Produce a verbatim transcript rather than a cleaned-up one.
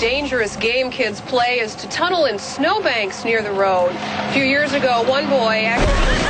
dangerous game kids play is to tunnel in snowbanks near the road. A few years ago, one boy actually